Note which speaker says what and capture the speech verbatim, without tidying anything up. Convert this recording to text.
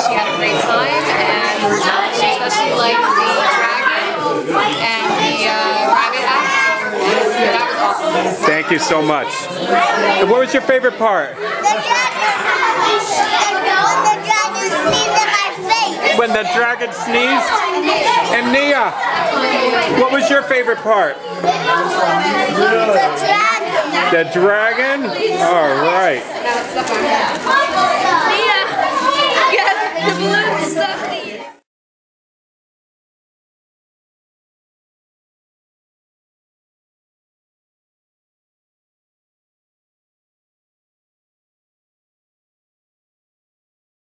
Speaker 1: she had a great time, and she especially liked the dragon and the uh, rabbit act. And that was awesome.
Speaker 2: Thank you so much. And what was your favorite part?
Speaker 3: The dragon sneezed in my face.
Speaker 2: When the dragon sneezed? And Nia, what was your favorite part?
Speaker 3: The dragon.
Speaker 2: The dragon? All right.
Speaker 1: Nia!